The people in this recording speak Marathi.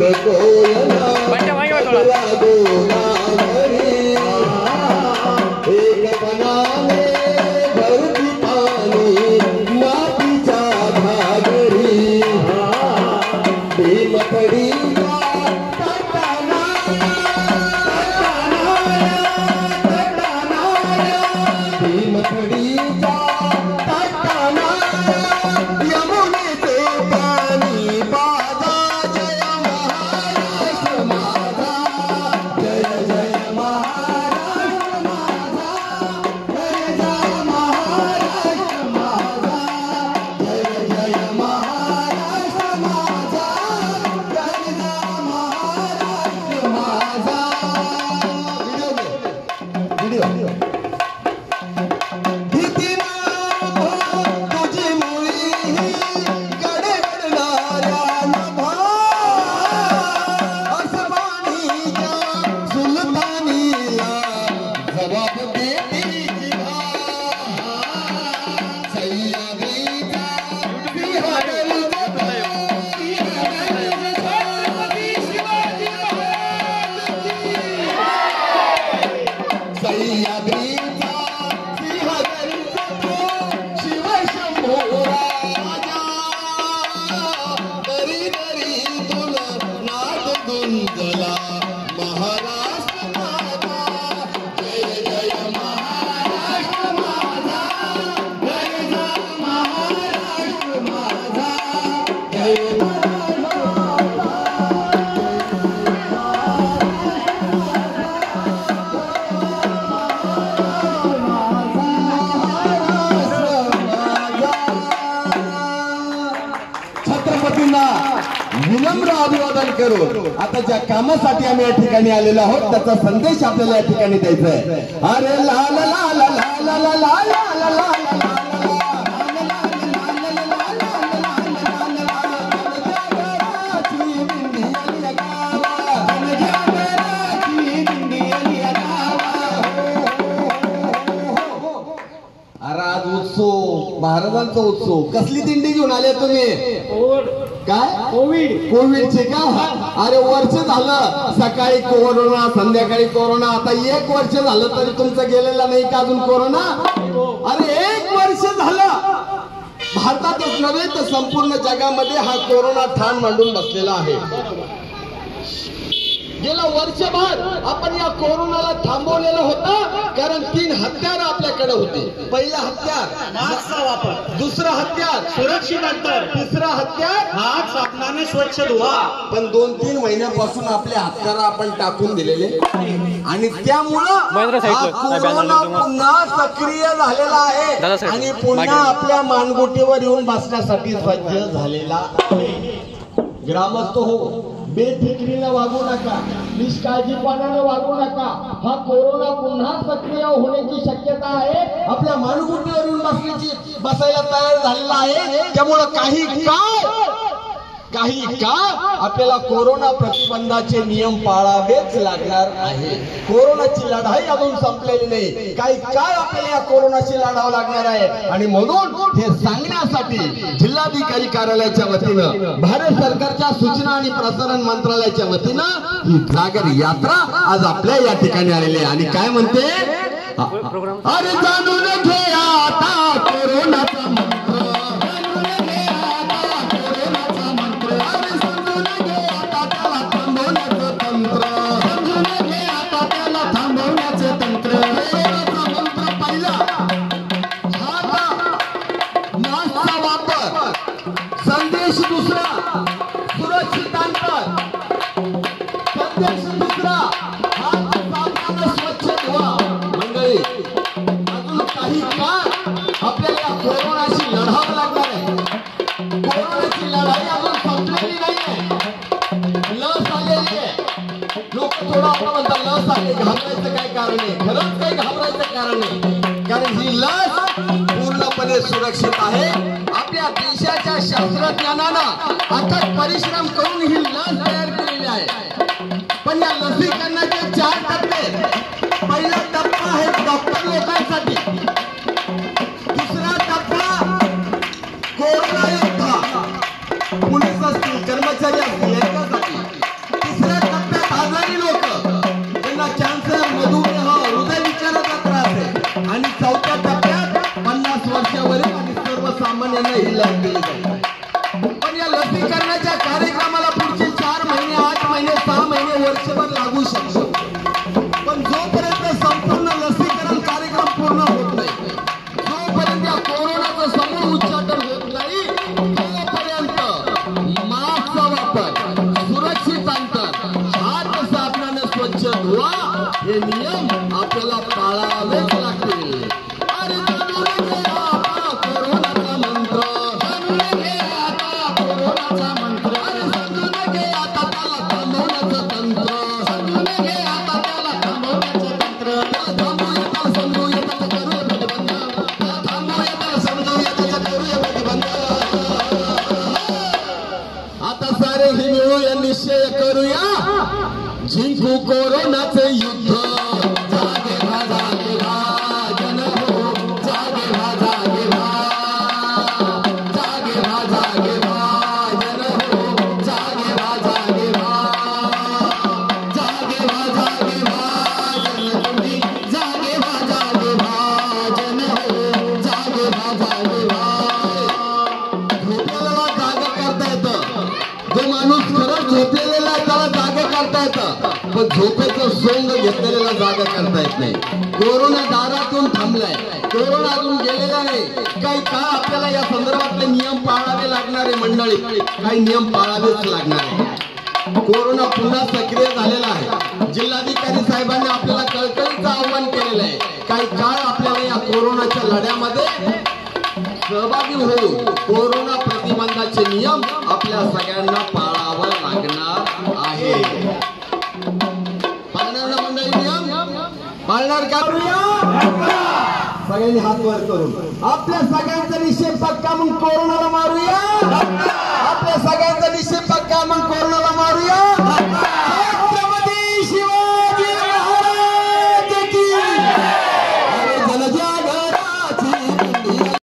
विनम्र अभिवादन करून आता ज्या कामासाठी आम्ही या ठिकाणी आलेलो आहोत त्याचा संदेश आपल्याला या ठिकाणी द्यायचा आहे। अरे ला ला ला ला ला ला ला ला ला महाराजांचा उत्सव कसली दिंडी घेऊन आले तुम्ही? काय कोविडचे का? अरे वर्ष झालं, सकाळी कोरोना संध्याकाळी कोरोना, आता 1 वर्ष झालं तरी तुमचं गेलेला नाही का अजून कोरोना? अरे 1 वर्ष झालं भारतातच नव्हे तर संपूर्ण जगामध्ये हा कोरोना ठाण मांडून बसलेला आहे। गेला वर्षभर आपण या कोरोनाला थांबवलेलं होतं कारण 3 हत्यार आपल्याकडे होते। पहिला हत्यार मास्कचा वापर, दुसरा हत्यार सुरक्षित अंतर, तिसरा हत्यार हात साबणाने स्वच्छ धुवा। पण 2-3 महिन्यापासून आपले हत्यार आपण टाकून दिलेले आणि त्यामुळं कोरोना पुन्हा सक्रिय झालेला आहे आणि पुन्हा आपल्या मानगुटीवर येऊन बसण्यासाठी सज्ज झालेला आहे। ग्रामस्थ हो, बेफिक्रीने वागू नका, निष्काळजीपणाने वागू नका। हा कोरोना पुन्हा सक्रिय होण्याची शक्यता आहे, आपल्या मानगुटीवर येऊन बसायला तयार झालेला आहे। त्यामुळे काही काळ आपल्याला कोरोना प्रतिबंधाचे नियम पाळावेच लागणार आहे। कोरोनाची लढाई अजून संपलेली नाही, काही काळ आपल्याला या कोरोनाशी लढावं लागणार आहे आणि म्हणून हे सांगण्यासाठी जिल्हाधिकारी कार्यालयाच्या वतीनं, भारत सरकारच्या सूचना आणि प्रसारण मंत्रालयाच्या वतीनं ही जागर यात्रा आज आपल्या या ठिकाणी आलेली आहे। आणि काय म्हणते? अरे जाणून घे आता कोरोनाचा मंत्र, संदेश दुसरा सुरक्षित अंतर, संदेश दुसरा हात साबणाने स्वच्छ धुवा। मंडळी, अजून काही काळ आपल्याला कोरोनाशी लढावं लागणार आहे। कोरोनाची लढाई अजून संपलेली नाहीये, लस आलेली आहे। लोक थोडं आपलं म्हणतात लस आली, घाबरायचं काय कारण आहे? खरंच काही घाबरायचं कारण नाही, कारण ही लस पूर्णपणे सुरक्षित आहे। आपल्या देशाच्या शास्त्रज्ञानानं अथक परिश्रम करून ही लस तयार केलेली आहे। पण या लसीकरणाचे 4 टप्पे, पहिला टप्पा आहे डॉक्टर लोकांसाठी, दुसरा टप्पा कोरोना योद्धा, पोलीस असतील, कर्मचारी असतील यांच्यासाठी, हे नियम आपल्याला पाळावेच लागतील. अरे जाणून घे आता कोरोनाचा मंत्र, जाणून घे आता कोरोनाचा मंत्र. अरे समजून घे आता त्याला थांबवण्याचं तंत्र, समजून घे आता त्याला थांबवण्याचं तंत्र. थांबूया त्याला समजूया त्याचं करूया प्रतिबंध, थांबूया त्याला समजूया त्याचं करूया प्रतिबंध. आता सारे ही मिळूया निश्चय करूया, जिंकू कोरोनाचे युद्ध. जागे व्हा जागे व्हा जन हो, जागे व्हा जागे व्हा, जागे व्हा जागे व्हा जन हो, जागे व्हा जागे व्हा, जागे व्हा जागे व्हा जन तुम्ही, जागे व्हा जागे व्हा जन हो, जागे व्हा जागे व्हा. झोपलेला जागा करता येतं, जो माणूस खरंच झोपलेला आहे त्याला जागे करता येतं, पण झोपेचं सोंग घेतलेला जागा करता येत नाही. कोरोना दारातून थांबलाय, कोरोना अजून गेलेला नाही. काही काळ आपल्याला या संदर्भातले नियम पाळावे लागणारे मंडळी, काही नियम पाळावेच लागणार आहे. कोरोना पुन्हा सक्रिय झालेला आहे. जिल्हाधिकारी साहेबांनी आपल्याला कळकळीचं आव्हान केलेलं आहे. काही काळ आपल्याला या कोरोनाच्या लढ्यामध्ये सहभागी होऊन कोरोना प्रतिबंधाचे नियम आपल्या सगळ्यांना पाळावा लागणार आहे. पाळणार ना मंडळी नियम? पाळणार का? सगळ्यांनी हात वर करून आपल्या सगळ्यांचा निश्चय पक्का, मग कोरोनाला